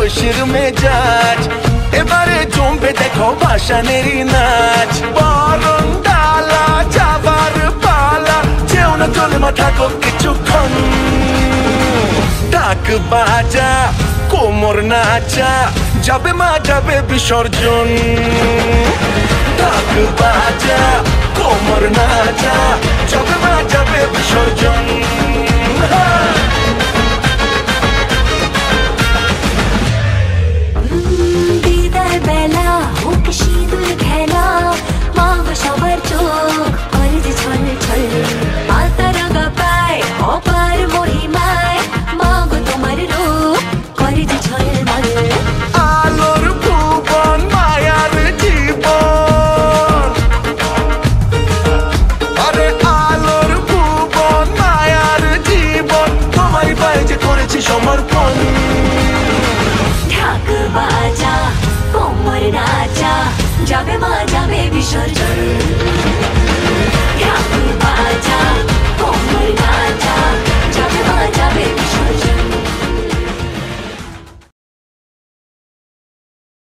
খুশির মেজাজ এবারে জমবে দেখো ভাসানেরই নাচ বরণ ডালা যাবার পালা যেও না চলে মা থাকো কিছুক্ষণ ডাক বাজা কোমর নাচা যাবে মা যাবে বিসর্জন ডাক বাজা কোমর নাচা যাবে মা যাবে বিসর্জন বিদায় বেলা হোক সিঁদুর খেলা মা গো সবার চোখ করে যে ছল ছল পাতা রাগা পায় অপার মহিমায় মা গো তোমার রূপ করে যে ঝলমল আলোর ভুবন মায়ার জীবন আরে আলোর ভুবন মায়ার জীবন তোমার পায়ে যে করেছি সমর্পণ ঢাক বাজা কোমর নাচা যাবে মা যাবে বিসর্জন